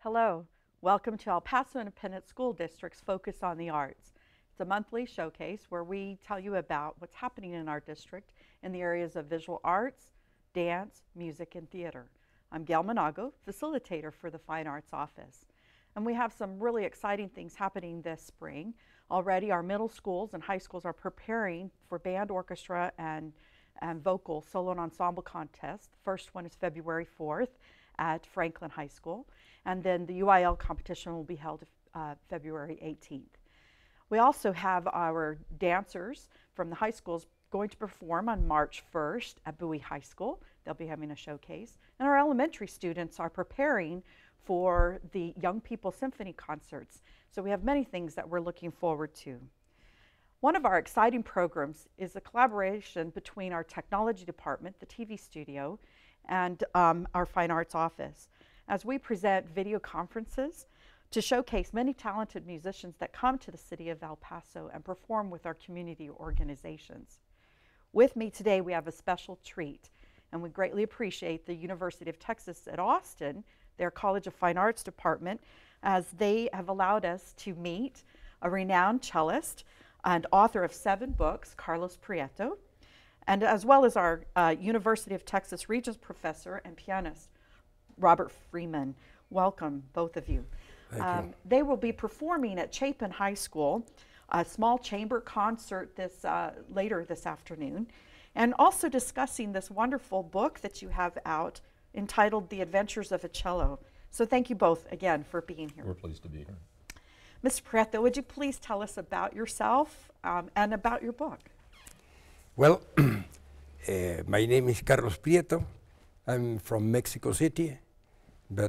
Hello, welcome to El Paso Independent School District's Focus on the Arts. It's a monthly showcase where we tell you about what's happening in our district in the areas of visual arts, dance, music, and theater. I'm Gail Manago, facilitator for the Fine Arts Office. And we have some really exciting things happening this spring. Already our middle schools and high schools are preparing for band, orchestra, and vocal solo and ensemble contests. The first one is February 4th at Franklin High School. And then the UIL competition will be held February 18th. We also have our dancers from the high schools going to perform on March 1st at Bowie High School. They'll be having a showcase. And our elementary students are preparing for the Young People Symphony concerts. So we have many things that we're looking forward to. One of our exciting programs is a collaboration between our technology department, the TV Studio, and our Fine Arts Office, as we present video conferences to showcase many talented musicians that come to the city of El Paso and perform with our community organizations. With me today, we have a special treat, and we greatly appreciate the University of Texas at Austin, their College of Fine Arts department, as they have allowed us to meet a renowned cellist and author of 7 books, Carlos Prieto, and as well as our University of Texas Regents professor and pianist, Robert Freeman. Welcome, both of you. Thank you. They will be performing at Chapin High School, a small chamber concert later this afternoon, and also discussing this wonderful book that you have out entitled The Adventures of a Cello. So thank you both again for being here. We're pleased to be here. Mr. Prieto, would you please tell us about yourself and about your book? Well, my name is Carlos Prieto. I'm from Mexico City, but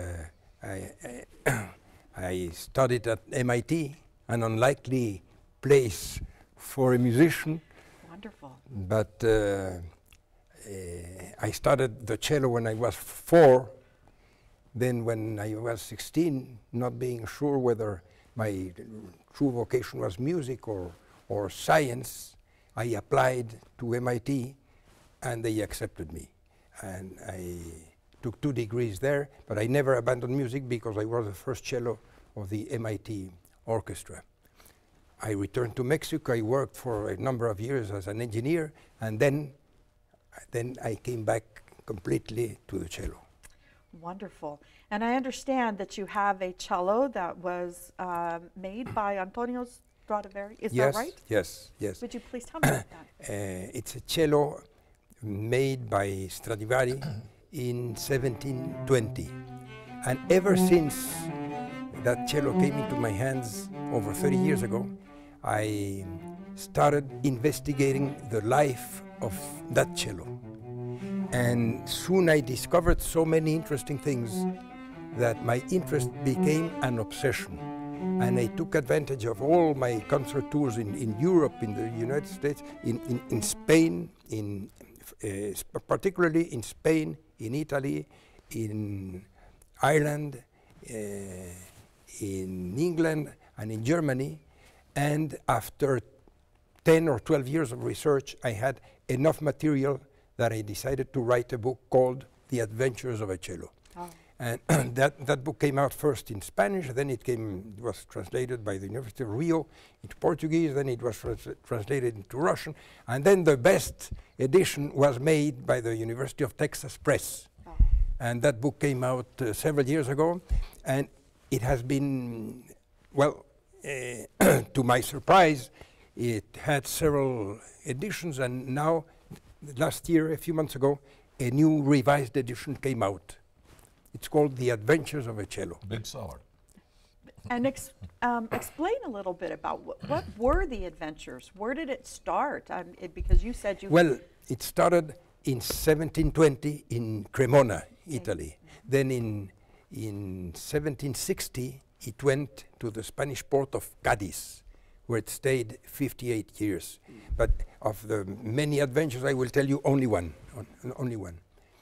I studied at MIT, an unlikely place for a musician. Wonderful. But I started the cello when I was 4. Then when I was 16, not being sure whether my true vocation was music or science, I applied to MIT and they accepted me. And I took 2 degrees there, but I never abandoned music because I was the first cello of the MIT orchestra. I returned to Mexico. I worked for a number of years as an engineer, and then I came back completely to the cello. Wonderful. And I understand that you have a cello that was made by Antonio Stradivari. Is that right? Yes, yes. Would you please tell me about that? It's a cello made by Stradivari in 1720. And ever since that cello came into my hands over 30 years ago, I started investigating the life of that cello. And soon I discovered so many interesting things that my interest became an obsession. And I took advantage of all my concert tours in Europe, in the United States, in Spain, particularly in Spain, in Italy, in Ireland, in England, and in Germany. And after 10 or 12 years of research, I had enough material that I decided to write a book called The Adventures of a Cello. Oh. And that book came out first in Spanish, then it was translated by the University of Rio into Portuguese, then it was translated into Russian, and then the best edition was made by the University of Texas Press. Oh. And that book came out several years ago, and it has been, well, to my surprise, it had several editions, and now, last year, a few months ago, a new revised edition came out. It's called The Adventures of a Cello. Big seller. And explain a little bit about what were the adventures? Where did it start? Because you said you... Well, it started in 1720 in Cremona, Italy. Then in 1760, it went to the Spanish port of Cadiz, where it stayed 58 years. But of the many adventures, I will tell you only one. Only one.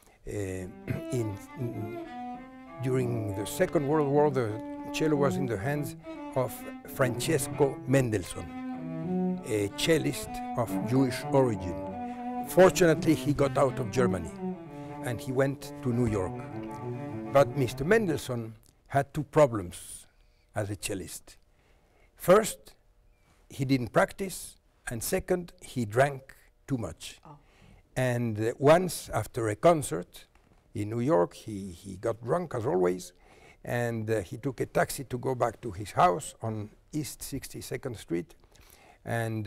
During the Second World War, the cello was in the hands of Francesco Mendelssohn, a cellist of Jewish origin. Fortunately, he got out of Germany and he went to New York. But Mr. Mendelssohn had two problems as a cellist. First, he didn't practice, and second, he drank too much. Oh. And once, after a concert in New York, he got drunk as always, and he took a taxi to go back to his house on East 62nd Street, and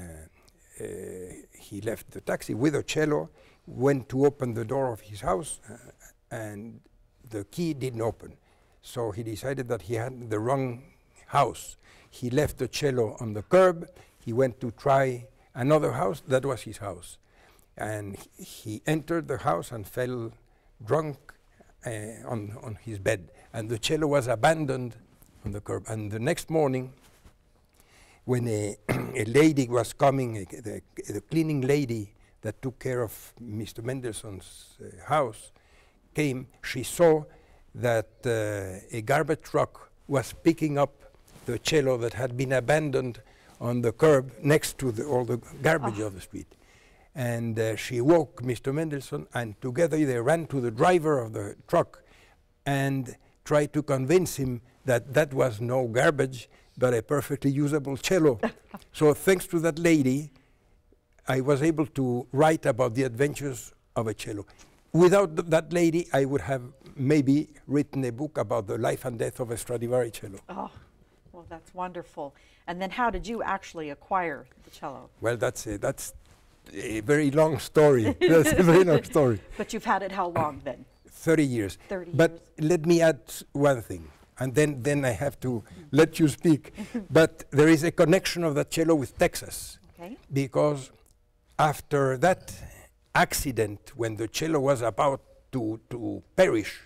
he left the taxi with a cello, went to open the door of his house, and the key didn't open. So he decided that he had the wrong house. He left the cello on the curb. He went to try another house. That was his house. And he entered the house and fell drunk on his bed. And the cello was abandoned on the curb. And the next morning, when a lady was coming, the cleaning lady that took care of Mr. Mendelssohn's house came, she saw that a garbage truck was picking up the cello that had been abandoned on the curb next to all the garbage of the street. And she woke Mr. Mendelssohn, and together they ran to the driver of the truck and tried to convince him that that was no garbage, but a perfectly usable cello. So thanks to that lady, I was able to write about the adventures of a cello. Without that lady, I would have maybe written a book about the life and death of a Stradivari cello. Oh, well, that's wonderful. And then how did you actually acquire the cello? Well, that's a very long story. That's a very long story. But you've had it how long then? 30 years. 30 but years. Let me add one thing, and then I have to let you speak. But there is a connection of the cello with Texas. Okay. Because after that accident, when the cello was about to perish,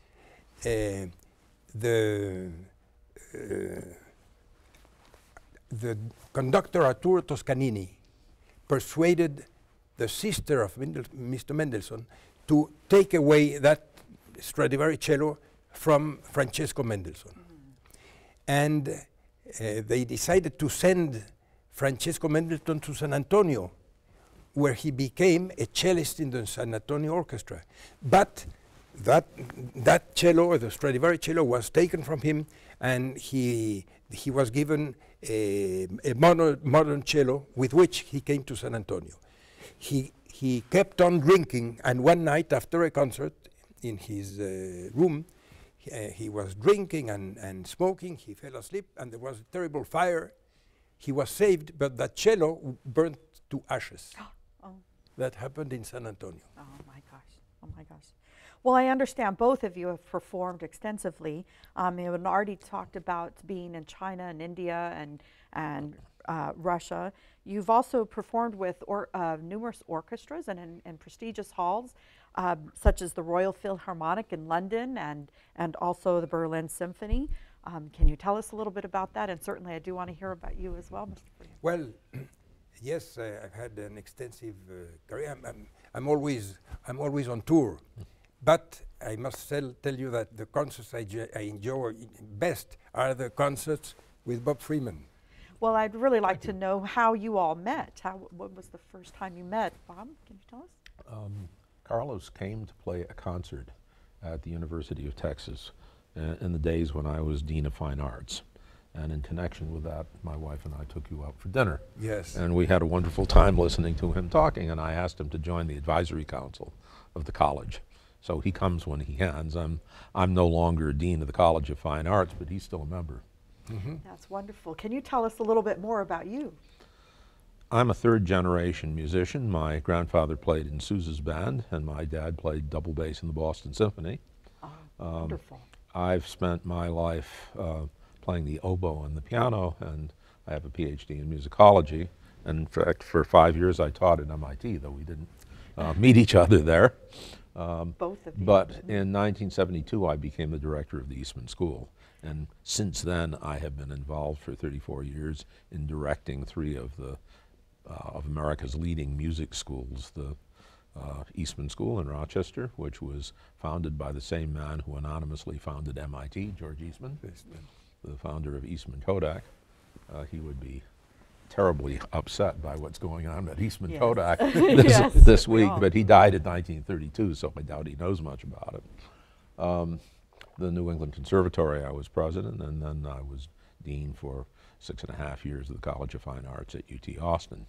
the conductor Arturo Toscanini persuaded the sister of Mr. Mendelssohn to take away that Stradivari cello from Francesco Mendelssohn. And they decided to send Francesco Mendelssohn to San Antonio, where he became a cellist in the San Antonio Orchestra. But that cello, the Stradivari cello, was taken from him, and he was given a modern cello with which he came to San Antonio. He kept on drinking, and one night after a concert in his room, he was drinking and smoking. He fell asleep, and there was a terrible fire. He was saved, but that cello burnt to ashes. Oh. That happened in San Antonio. Oh my gosh, oh my gosh. Well, I understand both of you have performed extensively. You had already talked about being in China and India and Russia. You've also performed with numerous orchestras and in prestigious halls, such as the Royal Philharmonic in London and also the Berlin Symphony. Can you tell us a little bit about that? And certainly I do want to hear about you as well, Mr. Freeman. Well, yes, I've had an extensive career. I'm always on tour. But I must tell you that the concerts I enjoy best are the concerts with Bob Freeman. Well, I'd really like to know how you all met. What was the first time you met? Bob, can you tell us? Carlos came to play a concert at the University of Texas in the days when I was Dean of Fine Arts. And in connection with that, my wife and I took you out for dinner. Yes. And we had a wonderful time listening to him talking, and I asked him to join the advisory council of the college. So he comes when he can. I'm no longer Dean of the College of Fine Arts, but he's still a member. Mm-hmm. That's wonderful. Can you tell us a little bit more about you? I'm a third-generation musician. My grandfather played in Sousa's band, and my dad played double bass in the Boston Symphony. Oh, wonderful. I've spent my life playing the oboe and the piano, and I have a PhD in musicology. And in fact, for 5 years I taught at MIT, though we didn't meet each other there. Both of you. But in 1972, I became the director of the Eastman School. And since then, I have been involved for 34 years in directing 3 of the of America's leading music schools. The Eastman School in Rochester, which was founded by the same man who anonymously founded MIT, George Eastman, the founder of Eastman Kodak. He would be terribly upset by what's going on at Eastman Yes. Kodak Yes, this we week, all. but he died in 1932, so I doubt he knows much about it. The New England Conservatory, I was president, and then I was dean for 6.5 years of the College of Fine Arts at UT Austin.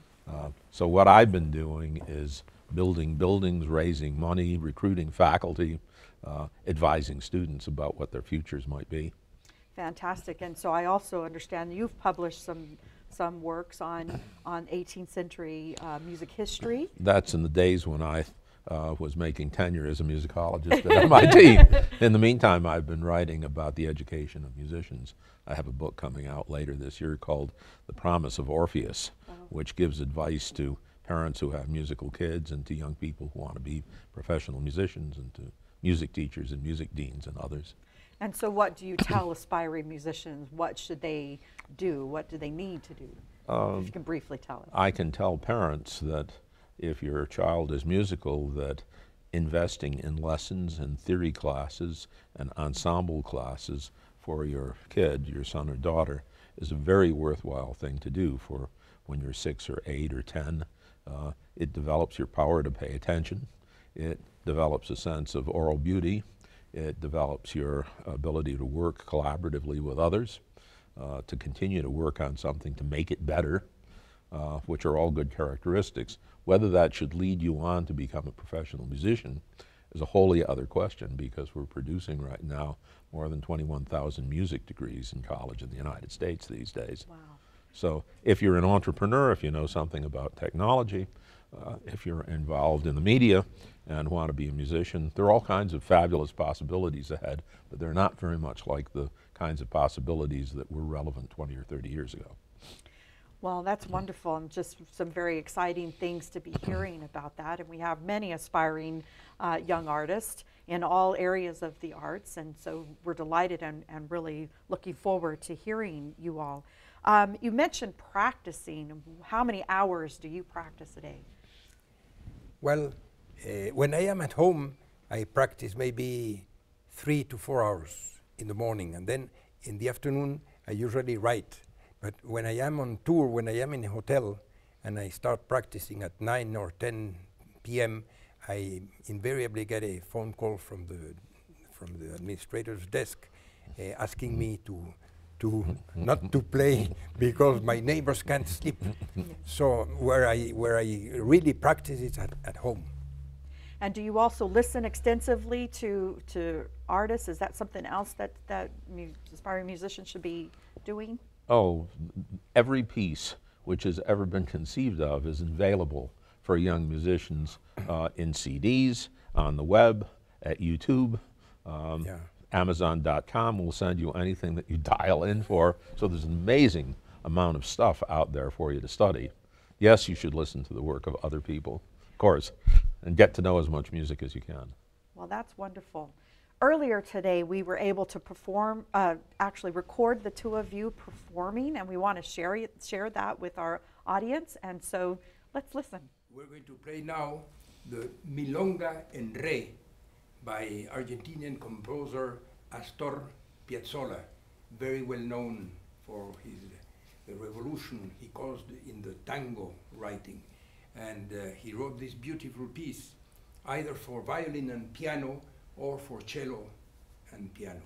So what I've been doing is building buildings, raising money, recruiting faculty, advising students about what their futures might be. Fantastic. And so I also understand you've published some works on 18th century music history. That's in the days when I was making tenure as a musicologist at MIT. In the meantime, I've been writing about the education of musicians. I have a book coming out later this year called The Promise of Orpheus, which gives advice to parents who have musical kids and to young people who want to be professional musicians and to music teachers and music deans and others. And so what do you tell aspiring musicians? What should they do? What do they need to do? If you can briefly tell us. I can tell parents that if your child is musical, that investing in lessons and theory classes and ensemble classes for your kid, your son or daughter, is a very worthwhile thing to do for when you're 6 or 8 or 10. It develops your power to pay attention. It develops a sense of oral beauty. It develops your ability to work collaboratively with others, to continue to work on something to make it better, which are all good characteristics. Whether that should lead you on to become a professional musician is a wholly other question, because we're producing right now more than 21,000 music degrees in college in the United States these days. Wow. So if you're an entrepreneur, if you know something about technology, if you're involved in the media and want to be a musician, there are all kinds of fabulous possibilities ahead, but they're not very much like the kinds of possibilities that were relevant 20 or 30 years ago. Well, that's wonderful, and just some very exciting things to be hearing about that. And we have many aspiring young artists in all areas of the arts, and so we're delighted and really looking forward to hearing you all. You mentioned practicing. How many hours do you practice a day? Well, when I am at home, I practice maybe 3 to 4 hours in the morning, and then in the afternoon, I usually write. But when I am on tour, when I am in a hotel, and I start practicing at 9 or 10 p.m., I invariably get a phone call from the administrator's desk asking me to not to play because my neighbors can't sleep. So where I really practice is at home. And do you also listen extensively to artists? Is that something else that aspiring musicians should be doing? Oh, every piece which has ever been conceived of is available for young musicians in CDs, on the web, at YouTube. Amazon.com will send you anything that you dial in for. So there's an amazing amount of stuff out there for you to study. Yes, you should listen to the work of other people, of course, and get to know as much music as you can. Well, that's wonderful. Earlier today, we were able to perform, actually record the two of you performing, and we want to share that with our audience. And so let's listen. We're going to play now the Milonga en Re by Argentinian composer Astor Piazzolla, very well known for the revolution he caused in the tango writing. And he wrote this beautiful piece either for violin and piano or for cello and piano.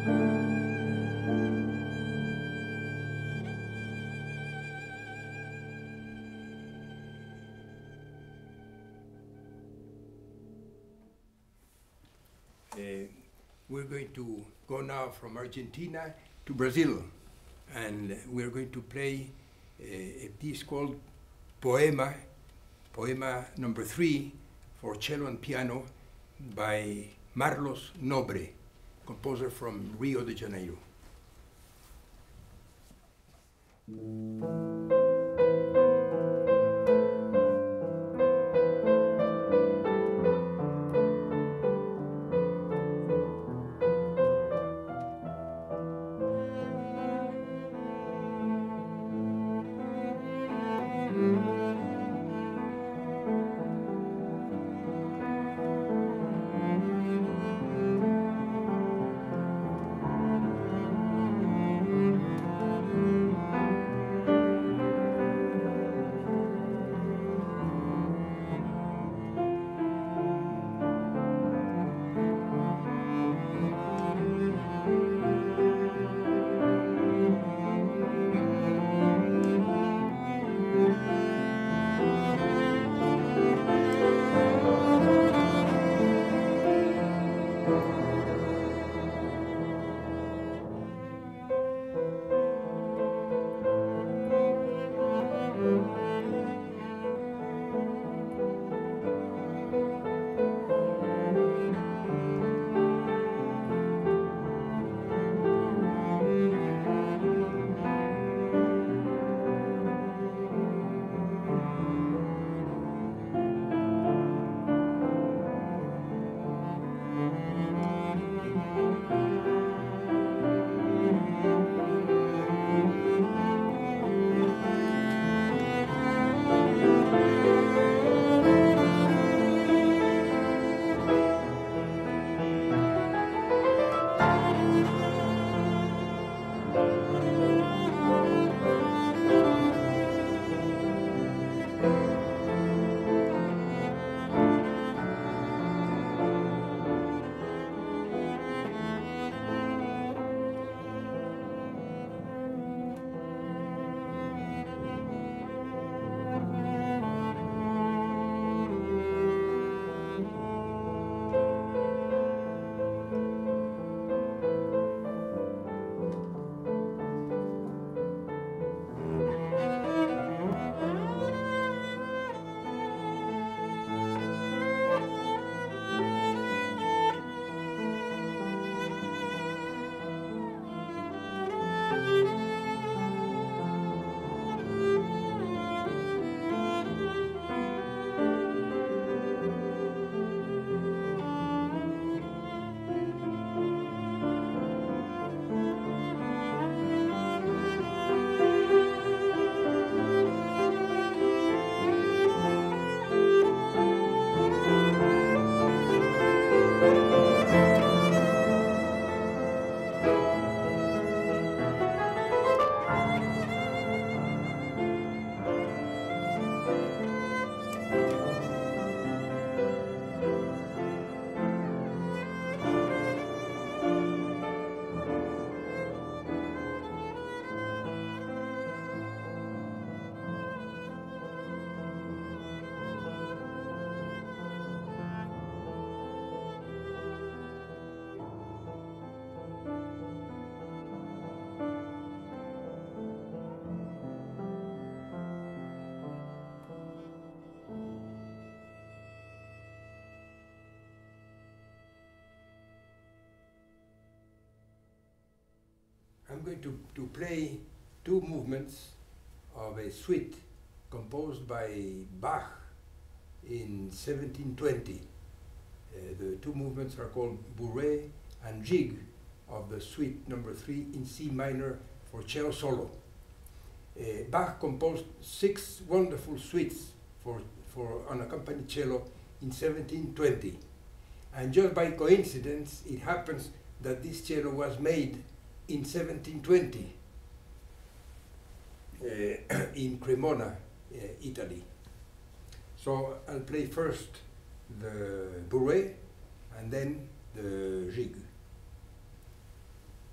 We're going to go now from Argentina to Brazil, and we're going to play a piece called Poema number 3 for cello and piano by Carlos Nobre, composer from Rio de Janeiro. I'm going to play two movements of a suite composed by Bach in 1720. The two movements are called Bourrée and Jig of the suite number 3 in C minor for cello solo. Bach composed 6 wonderful suites for unaccompanied cello in 1720. And just by coincidence, it happens that this cello was made in 1720 in Cremona, Italy. So I'll play first the Bourrée and then the Jig.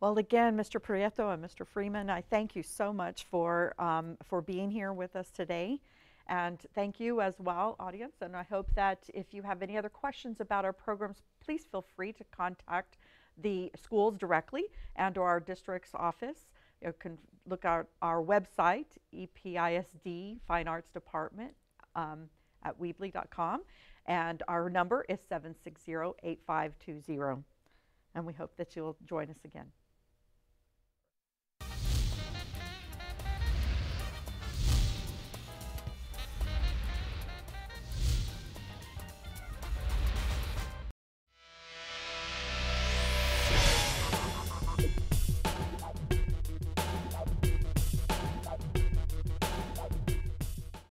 Well, again, Mr. Prieto and Mr. Freeman, I thank you so much for being here with us today. And thank you as well, audience. And I hope that if you have any other questions about our programs, please feel free to contact the schools directly and or our district's office. You can look at our website, EPISD Fine Arts Department at weebly.com. And our number is 760-8520. And we hope that you'll join us again.